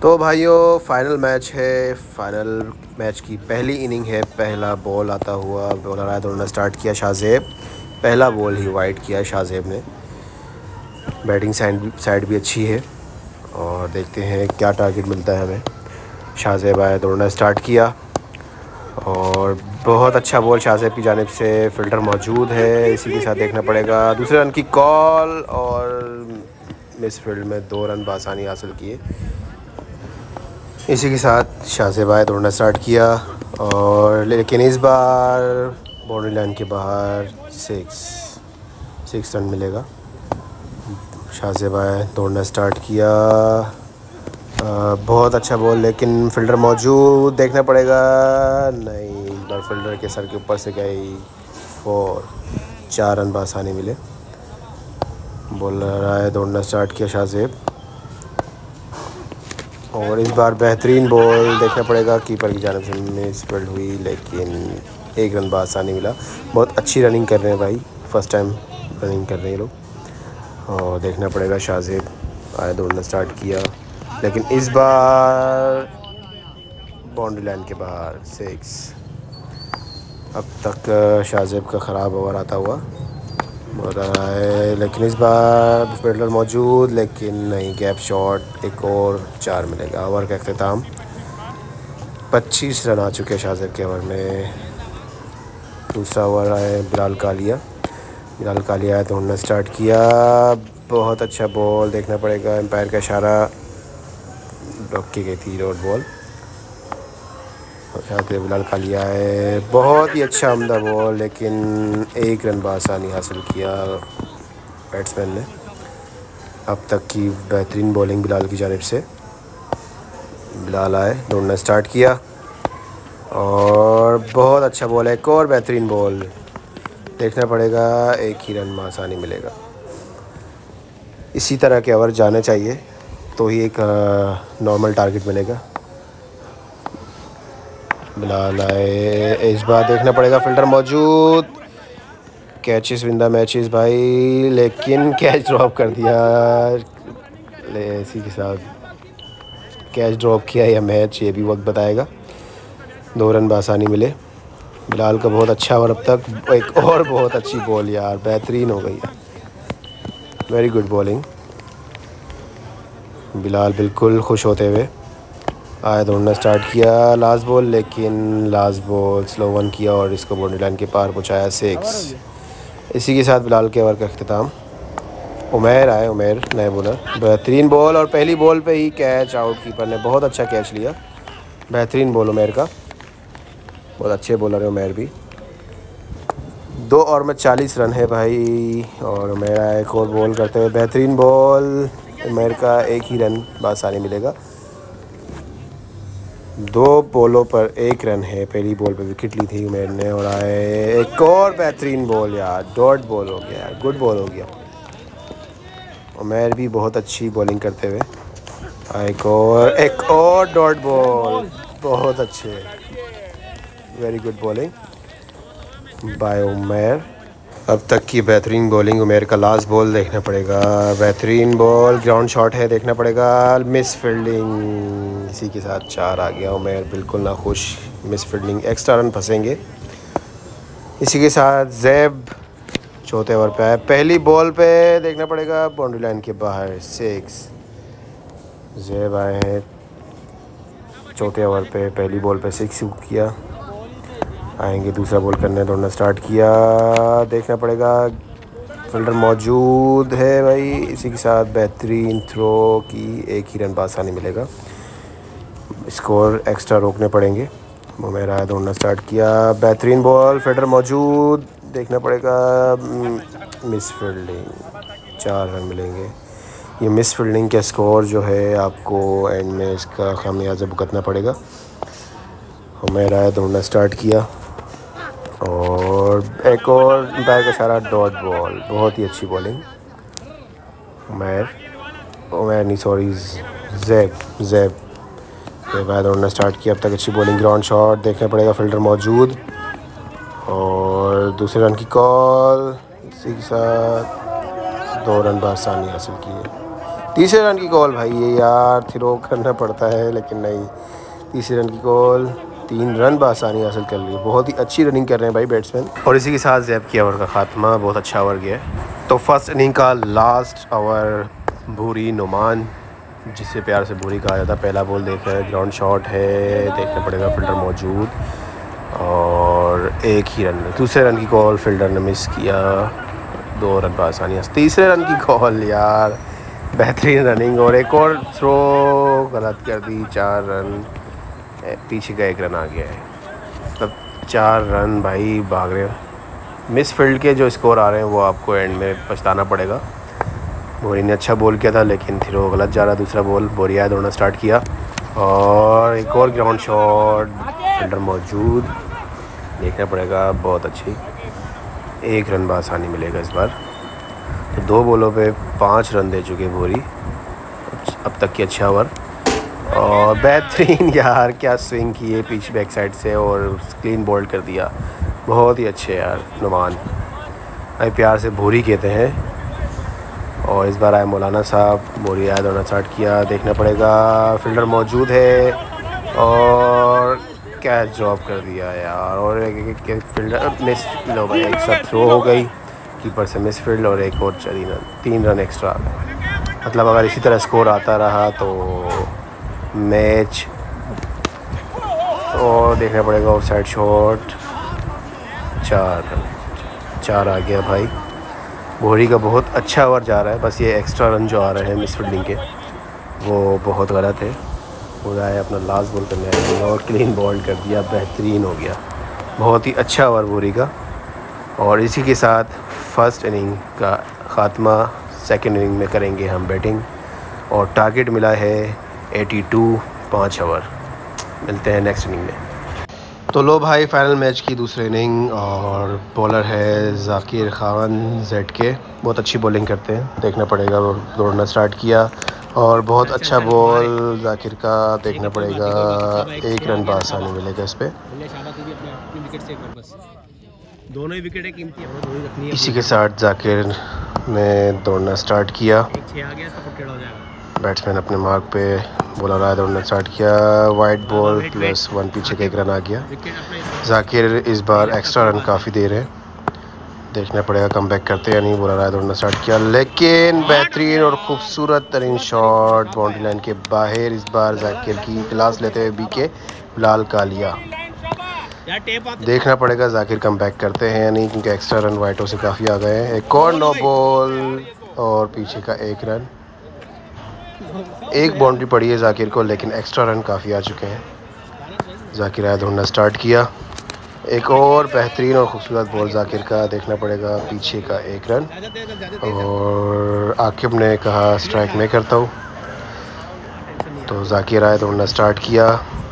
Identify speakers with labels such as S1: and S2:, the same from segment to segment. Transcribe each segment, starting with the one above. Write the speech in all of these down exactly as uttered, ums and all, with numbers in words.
S1: तो भाइयों final match है। फाइनल मैच की पहली इनिंग है। पहला बॉल आता हुआ बॉलर आया तो उन्होंने स्टार्ट किया शाहज़ेब। पहला बॉल ही वाइड किया शाहज़ेब ने। बैटिंग साइड साइड भी अच्छी है और देखते हैं क्या टारगेट मिलता है हमें। शाहज़ेब आया तो उन्होंने स्टार्ट किया और बहुत अच्छा बॉल शाहज़ेब की जानिब से। फ़िल्डर मौजूद है, इसी के साथ देखना पड़ेगा दूसरे रन की कॉल और मिस फील्ड में दो रन बआसानी हासिल किए। इसी के साथ शाहज़ेब आए तो उन्होंने स्टार्ट किया और लेकिन इस बार बाउंड्री लाइन के बाहर सिक्स सिक्स रन मिलेगा। शाहज़ेब आए तो उन्होंने स्टार्ट किया। आ, बहुत अच्छा बॉल लेकिन फ़िल्डर मौजूद, देखना पड़ेगा। नहीं, इस बार फील्डर के सर के ऊपर से गई फोर। चार रन बआसानी मिले। बॉलर आए तो उन्होंने स्टार्ट किया शाहज़ेब और इस बार बेहतरीन बॉल, देखना पड़ेगा। कीपर की जानिब से मिस फील्ड हुई लेकिन एक रन बआसानी मिला। बहुत अच्छी रनिंग कर रहे हैं भाई, फर्स्ट टाइम रनिंग कर रहे हैं ये लोग और देखना पड़ेगा। शाहज़ेब आए तो उन्होंने स्टार्ट किया लेकिन इस बार बाउंड्री लाइन के बाहर सिक्स। अब तक शाहज़ेब का ख़राब ओवर आता हुआ बॉलर आए लेकिन इस बार फील्डर मौजूद लेकिन नहीं, गैप शॉट। एक और चार मिलेगा। ओवर का अख्ताम। पच्चीस रन आ चुके हैं शाहज़ेब के ओवर में। दूसरा ओवर आए बिलाल कालिया। बिलाल कालिया आए तो उन्होंने स्टार्ट किया। बहुत अच्छा बॉल, देखना पड़ेगा। एम्पायर का इशारा, ड्रॉप की गई थी डॉट बॉल। शाहज़ेब बिलाल कालिया है, बहुत ही अच्छा उम्दा बॉल लेकिन एक रन बआसानी हासिल किया बैट्समैन ने। अब तक की बेहतरीन बॉलिंग बिलाल की जानिब से। बिलाल आए तो उन्होंने स्टार्ट किया और बहुत अच्छा बॉल है। एक और बेहतरीन बॉल, देखना पड़ेगा। एक ही रन बआसानी मिलेगा। इसी तरह के ओवर जाने चाहिए तो ही एक नॉर्मल टारगेट मिलेगा। बिलाल आए, इस बार देखना पड़ेगा। फ़िल्डर मौजूद, कैचेस विन द मैचेस भाई, लेकिन कैच ड्रॉप कर दिया। ले इसी के साथ कैच ड्रॉप किया या मैच, ये भी वक्त बताएगा। दो रन बआसानी मिले। बिलाल का बहुत अच्छा ओवर अब तक। एक और बहुत अच्छी बॉल यार, बेहतरीन हो गई यार, वेरी गुड बॉलिंग। बिलाल बिल्कुल खुश होते हुए आए तो उन्होंने स्टार्ट किया। लास्ट बॉल लेकिन लास्ट बॉल स्लो वन किया और इसको बाउंड्री लाइन के पार पहुंचाया सिक्स। इसी के साथ बिलाल के ओवर का अख्ताम। उमैर आए, उमैर नए बॉलर। बेहतरीन बॉल और पहली बॉल पे ही कैच आउट। कीपर ने बहुत अच्छा कैच लिया। बेहतरीन बॉल उमैर का, बहुत अच्छे बॉलर है उमैर भी। दो ओवर में चालीस रन है भाई और उमैर आए एक और बॉल करते हुए। बेहतरीन बॉल उमैर का, एक ही रन बआसानी मिलेगा। दो बॉलों पर एक रन है। पहली बॉल पे विकेट ली थी उमैर ने और आए एक और बेहतरीन बॉल यार, डॉट बॉल हो गया यार, गुड बॉल हो गया। उमैर भी बहुत अच्छी बॉलिंग करते हुए आए। एक और एक और डॉट बॉल, बहुत अच्छे, very good bowling by Umair. अब तक की बेहतरीन बॉलिंग उमैर का। लास्ट बॉल देखना पड़ेगा। बेहतरीन बॉल, ग्राउंड शॉट है, देखना पड़ेगा। मिस फील्डिंग, इसी के साथ चार आ गया। उमैर बिल्कुल ना खुश। मिस फील्डिंग, एक्स्ट्रा रन फंसेंगे। इसी के साथ ज़ैब चौथे ओवर पे आए। पहली बॉल पे देखना पड़ेगा, बाउंड्री लाइन के बाहर सिक्स। ज़ैब आए हैं चौथे ओवर पे, पहली बॉल पे सिक्स किया। आएंगे दूसरा बॉल करने तो उन्होंने स्टार्ट किया। देखना पड़ेगा, फील्डर मौजूद है भाई। इसी के साथ बेहतरीन थ्रो की, एक ही रन बआसानी मिलेगा। स्कोर एक्स्ट्रा रोकने पड़ेंगे। उमैर आया तो उन्होंने स्टार्ट किया। बेहतरीन बॉल, फील्डर मौजूद, देखना पड़ेगा। मिस फील्डिंग, चार रन मिलेंगे। ये मिस फील्डिंग का स्कोर जो है आपको एंड में इसका खामियाजा भुगतना पड़ेगा। उमैर आया तो उन्होंने स्टार्ट किया और एक और एम्पायर का इशारा, डॉट बॉल। बहुत ही अच्छी बॉलिंग उमैर उमैर नहीं सॉरी ज़ैब ज़ैब के बाद उन्होंने स्टार्ट किया। अब तक अच्छी बॉलिंग, ग्राउंड शॉट, देखना पड़ेगा। फील्डर मौजूद और दूसरे रन की कॉल। इसी के साथ दो रन बआसानी हासिल किए। तीसरे रन की कॉल भाई, ये यार थ्रो करना पड़ता है लेकिन नहीं, तीसरे रन की कॉल, तीन रन बआसानी हासिल कर लिए। बहुत ही अच्छी रनिंग कर रहे हैं भाई बैट्समैन। और इसी के साथ ज़ैब की ओवर का ख़ात्मा, बहुत अच्छा ओवर गया है। तो फर्स्ट इनिंग का लास्ट ओवर भूरी नुमान, जिसे प्यार से भूरी कहा जाता है, पहला बॉल देख रहे हैं, ग्राउंड शॉट है, देखना पड़ेगा, फील्डर मौजूद और एक ही रन। दूसरे रन की कॉल फील्डर ने मिस किया, दो रन बआसानी। तीसरे रन की कॉल यार बेहतरीन रनिंग और एक और थ्रो गलत कर दी, चार रन, पीछे का एक रन आ गया है, मतलब चार रन भाई भाग रहे हैं। मिस फील्ड के जो स्कोर आ रहे हैं वो आपको एंड में पछताना पड़ेगा। बोरी ने अच्छा बॉल किया था लेकिन थ्रो गलत जा रहा, दूसरा बॉल बोरिया दौड़ना स्टार्ट किया और एक और ग्राउंड शॉट, फील्डर मौजूद, देखना पड़ेगा, बहुत अच्छी, एक रन बआसानी मिलेगा इस बार। तो दो बॉलों पे पाँच रन दे चुके बोरी अब तक की, अच्छा ओवर और बेहतरीन यार, क्या स्विंग की है पिच बैक साइड से और क्लीन बॉल्ड कर दिया, बहुत ही अच्छे यार नुमान, भाई प्यार से भूरी कहते हैं। और इस बार आए मौलाना साहब, बोरी आया दौड़ना स्टार्ट किया, देखना पड़ेगा, फील्डर मौजूद है और कैच ड्रॉप कर दिया यार, और एक एक फील्डर मिस, लो भाई एक साथ थ्रो हो गई, कीपर से मिस फील्ड और एक और तीन रन तीन रन एक्स्ट्रा आ गए। मतलब अगर इसी तरह स्कोर आता रहा तो मैच, और देखना पड़ेगा ऑफ साइड शॉट, चार रन चार आ गया भाई। बोरी का बहुत अच्छा ओवर जा रहा है, बस ये एक्स्ट्रा रन जो आ रहे हैं मिस फील्डिंग के वो बहुत गलत है। पूरा है अपना लास्ट बॉल करने आया और क्लीन बॉल कर दिया, बेहतरीन हो गया, बहुत ही अच्छा ओवर बोरी का। और इसी के साथ फर्स्ट इनिंग का ख़ात्मा, सेकंड इनिंग में करेंगे हम बैटिंग और टारगेट मिला है बयासी, पाँच ओवर। मिलते हैं नेक्स्ट इनिंग में। तो लो भाई फाइनल मैच की दूसरी इनिंग और बॉलर है जाकिर खान जेड के, बहुत अच्छी बॉलिंग करते हैं, देखना पड़ेगा, दौड़ना स्टार्ट किया और बहुत अच्छा बॉल जाकिर का, देखना पड़ेगा, एक रन बआसानी मिलेगा इस पर।
S2: दोनों ही विकेट कीमती है।
S1: इसी के साथ जाकिर ने दौड़ना स्टार्ट किया, बैट्समैन अपने मार्क पे, बॉलर आया दौड़ना स्टार्ट किया, वाइट बॉल प्लस वन, पीछे का एक रन आ गया। जाकिर इस बार एक्स्ट्रा रन काफ़ी दे रहे हैं, देखना पड़ेगा कम बैक करते हैं या नहीं। बॉलर आया दौड़ना स्टार्ट किया लेकिन बेहतरीन और खूबसूरत तरीन शॉट बाउंड्री लाइन के बाहर, इस बार जाकिर की क्लास लेते हुए बीके बिलाल कालिया। देखना पड़ेगा जाकिर कम बैक करते हैं या नहीं, क्योंकि एक्स्ट्रा रन वाइटों से काफ़ी आ गए हैं। एक और नो बॉल और पीछे का एक रन, एक बाउंड्री पड़ी है जाकिर को लेकिन एक्स्ट्रा रन काफ़ी आ चुके हैं। जाकिर आया दौड़ना स्टार्ट किया, एक और बेहतरीन और ख़ूबसूरत बॉल जाकिर का, देखना पड़ेगा, पीछे का एक रन। और आकिब ने कहा स्ट्राइक मैं करता हूँ, तो जाकिर आया दौड़ना स्टार्ट किया,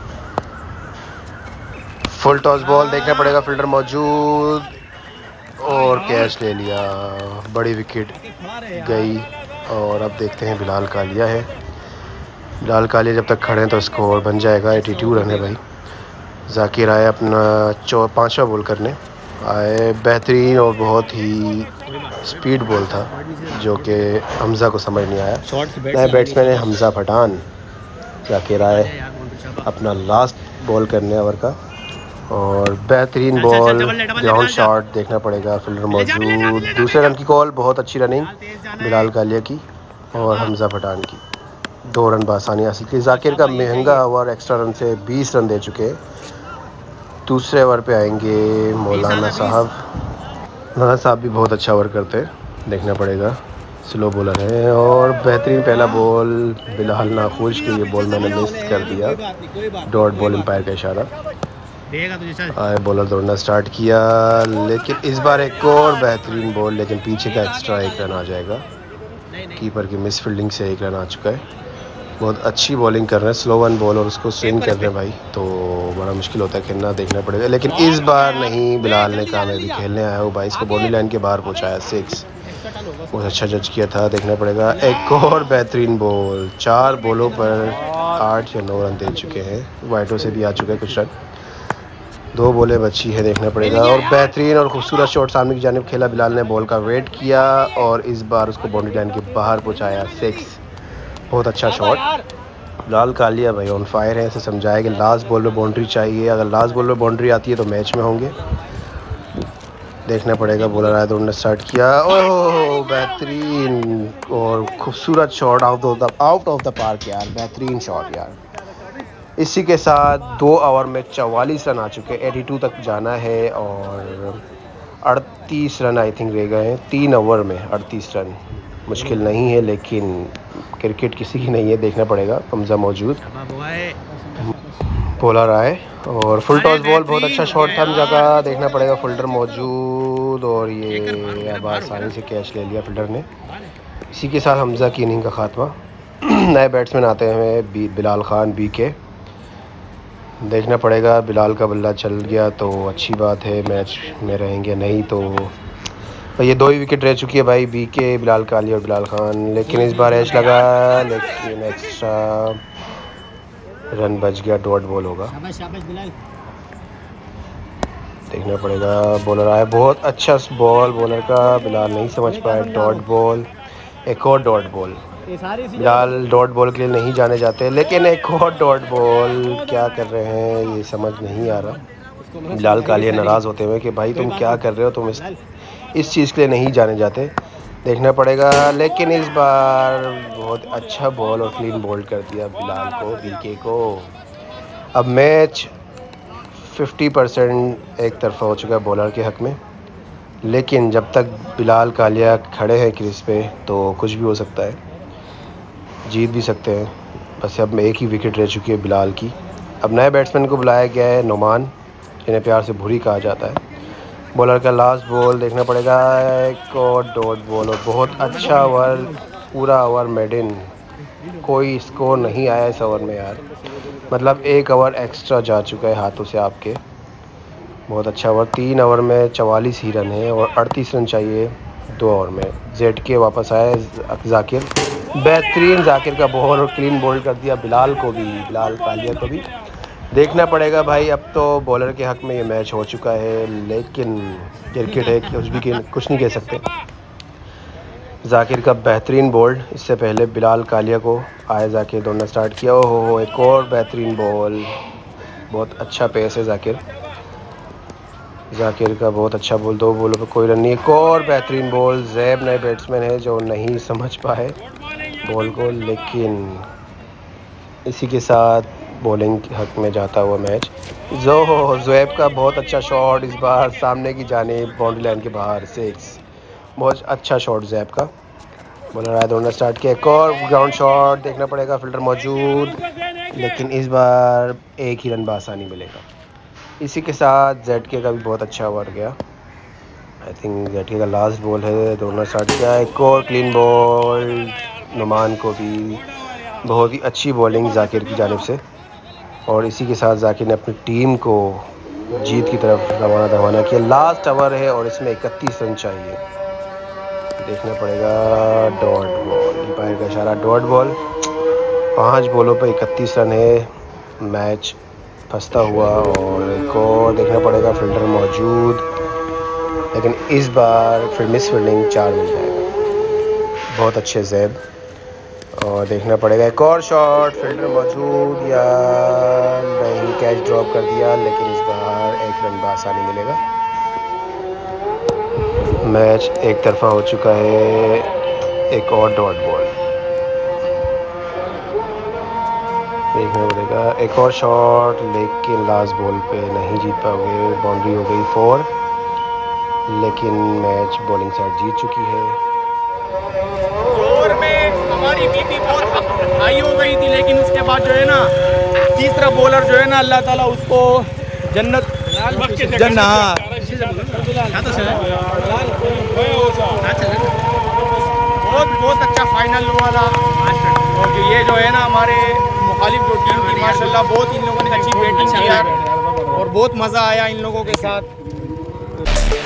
S1: फुल टॉस बॉल, देखना पड़ेगा, फील्डर मौजूद और कैच ले लिया, बड़ी विकेट गई। और अब देखते हैं बिलाल कालिया है, बिलाल कालिया जब तक खड़े हैं तो स्कोर बन जाएगा, बयासी रन है भाई। जाकिर आए अपना चौ पाँचवा बॉल करने आए, बेहतरीन और बहुत ही स्पीड बॉल था जो कि हमज़ा को समझ नहीं आया। नए बैट्समैन है हमज़ा पठान। जाकिर आए अपना लास्ट बॉल करने ओवर का और बेहतरीन बॉल, ग्राउंड शॉट, देखना पड़ेगा, फील्डर मौजूद, दूसरे रन की कॉल, बहुत अच्छी रनिंग बिलाल कालिया की और हमज़ा पठान की, दो रन बआसानी हासिल की। जाकिर का महंगा ओवर एक्स्ट्रा रन से बीस रन दे चुके हैं। दूसरे ओवर पे आएंगे मौलाना साहब, मौलाना साहब भी बहुत अच्छा ओवर करते हैं, देखना पड़ेगा, स्लो बॉलर है और बेहतरीन पहला बॉल, बिलाल नाखुश के ये बॉल मैंने मिस कर दिया, डॉट बॉल एम्पायर का इशारा। आए बॉलर दौड़ना स्टार्ट किया लेकिन इस बार एक और बेहतरीन बॉल, लेकिन पीछे का एक्स्ट्रा एक रन आ जाएगा, कीपर की मिस फील्डिंग से एक रन आ चुका है। बहुत अच्छी बॉलिंग कर रहे हैं, स्लो वन बॉल और उसको स्विंग कर रहे हैं भाई, तो बड़ा मुश्किल होता है खेलना, देखना पड़ेगा। लेकिन इस बार नहीं, बिलाल ने कहा मैं भी खेलने आया हूँ भाई, इसको बाउंड्री लाइन के बाहर पहुँचाया, सिक्स, बहुत अच्छा जज किया था, देखना पड़ेगा। एक और बेहतरीन बॉल, चार बॉलों पर आठ या नौ रन दे चुके हैं, वाइटों से भी आ चुके हैं कुछ रन, दो बॉलें बची है, देखना पड़ेगा। और बेहतरीन और खूबसूरत शॉट सामने की जानिब खेला, बिलाल ने बॉल का वेट किया और इस बार उसको बाउंड्री लाइन के बाहर पहुंचाया, सिक्स। बहुत अच्छा शॉट। बिलाल कालिया भाई ऑन फायर है। इसे समझाया कि लास्ट बॉल में बाउंड्री चाहिए, अगर लास्ट बॉल में बाउंड्री आती है तो मैच में होंगे। देखना पड़ेगा। बॉलर आया तो उन्होंने स्टार्ट किया। ओह बेहतरीन और खूबसूरत shot out of the out of the park यार, बेहतरीन शॉट यार। इसी के साथ दो ओवर में चवालीस रन आ चुके, बयासी तक जाना है और अड़तीस रन आई थिंक रह गए हैं तीन ओवर में। अड़तीस रन मुश्किल नहीं है, लेकिन क्रिकेट किसी की नहीं है, देखना पड़ेगा। हमजा मौजूद, बॉलर आए और फुल टॉस बॉल। बहुत अच्छा शॉट था हमजा का, देखना पड़ेगा। फील्डर मौजूद और ये अब आसानी से कैच ले लिया फील्डर ने। इसी के साथ हमजा की इनिंग का खात्मा। नए बैट्समैन आते हैं बिलाल खान बी के। देखना पड़ेगा, बिलाल का बल्ला चल गया तो अच्छी बात है, मैच में रहेंगे, नहीं तो ये दो ही विकेट रह चुकी है भाई, बी के, बिलाल काली और बिलाल खान। लेकिन इस बार एज लगा, लेकिन एक्स्ट्रा रन बच गया, डॉट बॉल होगा। देखना पड़ेगा। बॉलर आया, बहुत अच्छा बॉल बॉलर का, बिलाल नहीं समझ पाए, डॉट बॉल। एक और dot ball. Bilal dot ball के लिए नहीं जाने जाते, लेकिन एक और डॉट बॉल। क्या कर रहे हैं ये समझ नहीं आ रहा। बिलाल कालिया नाराज़ होते हुए कि भाई तुम क्या कर रहे हो, तुम इस इस चीज़ के लिए नहीं जाने जाते। देखना पड़ेगा। लेकिन इस बार बहुत अच्छा बॉल और क्लीन बॉल्ड कर दिया बिलाल को, बीके को। अब मैच पचास परसेंट एक तरफा हो चुका है बॉलर के हक़ में, लेकिन जब तक बिलाल कालिया खड़े हैं क्रीज पे तो कुछ भी हो सकता है, जीत भी सकते हैं। बस अब एक ही विकेट रह चुकी है बिलाल की। अब नए बैट्समैन को बुलाया गया है, नोमान, जिन्हें प्यार से भूरी कहा जाता है। बॉलर का लास्ट बॉल देखना पड़ेगा, एक और डॉट बॉल और बहुत अच्छा ओवर, पूरा ओवर मेडन। कोई स्कोर नहीं आया इस ओवर में यार, मतलब एक ओवर एक्स्ट्रा जा चुका है हाथों से आपके। बहुत अच्छा ओवर, तीन ओवर में चवालीस ही रन है और अड़तीस रन चाहिए दो ओवर में। जेड के वापस आए जाकिर, बेहतरीन जाकिर का बॉल और क्लीन बॉल्ड कर दिया बिलाल को भी, बिलाल कालिया को भी। देखना पड़ेगा भाई, अब तो बॉलर के हक़ में ये मैच हो चुका है, लेकिन क्रिकेट है, कुछ भी कुछ नहीं कह सकते। जाकिर का बेहतरीन बॉल्ड, इससे पहले बिलाल कालिया को आए जाकिर, दोनों स्टार्ट किया। ओहो हो, एक और बेहतरीन बॉल, बहुत अच्छा पेस है जाकिर जाकिर का, बहुत अच्छा बॉल। दो बॉलों पे कोई रन नहीं। एक और बेहतरीन बॉल। जैब नए बैट्समैन है जो नहीं समझ पाए बॉल को, लेकिन इसी के साथ बॉलिंग के हक़ में जाता हुआ मैच। जो ज़ुएब का बहुत अच्छा शॉट, इस बार सामने की जानिब बाउंड्री लाइन के बाहर, सिक्स। बहुत अच्छा शॉट ज़ुएब का। बॉलर आया, दोनों स्टार्ट किया। एक और ग्राउंड शॉट, देखना पड़ेगा। फील्डर मौजूद, लेकिन इस बार एक ही रन बआसानी मिलेगा। इसी के साथ जेड के का भी बहुत अच्छा ओवर गया। आई थिंक जेड के का लास्ट बॉल है, दोनों स्टार्ट किया। एक और क्लीन बॉल, नुमान को भी बहुत ही अच्छी बॉलिंग जाकिर की जानिब से। और इसी के साथ जाकिर ने अपनी टीम को जीत की तरफ रवाना रवाना किया। लास्ट ओवर है और इसमें इकतीस रन चाहिए। देखना पड़ेगा। डॉट बॉल, अंपायर का इशारा, डॉट बॉल। पांच बॉलों पर इकतीस रन है, मैच फंसता हुआ। और एक और देखना पड़ेगा, फील्डर मौजूद, लेकिन इस बार फिर मिस फील्डिंग, चार मिल जाएगा। बहुत अच्छे ज़ैब। और देखना पड़ेगा, एक और शॉट, फील्डर मौजूद या नहीं, कैच ड्रॉप कर दिया, लेकिन इस बार एक रन बआसानी मिलेगा। मैच एक तरफा हो चुका है। एक और डॉट बॉल देखना पड़ेगा। एक और शॉट, लेकिन लास्ट बॉल पे नहीं जीत पाओगे, बाउंड्री हो गई फोर, लेकिन मैच बॉलिंग साइड जीत चुकी है।
S3: ओवर में हमारी बीपी बहुत हाई हो गई थी, लेकिन उसके बाद जो है ना तीसरा बॉलर जो है ना, अल्लाह ताला उसको जन्नत जन्ना बहुत बहुत अच्छा फाइनल हुआ था। और ये जो है ना हमारे मुखालिफ जो टीम थी, माशाल्लाह बहुत इन लोगों ने अच्छी बैटिंग की यार, और बहुत मज़ा आया इन लोगों के साथ।